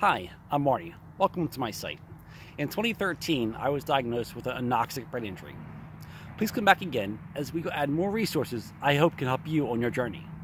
Hi, I'm Marty. Welcome to my site. In 2013, I was diagnosed with an anoxic brain injury. Please come back again as we add more resources I hope can help you on your journey.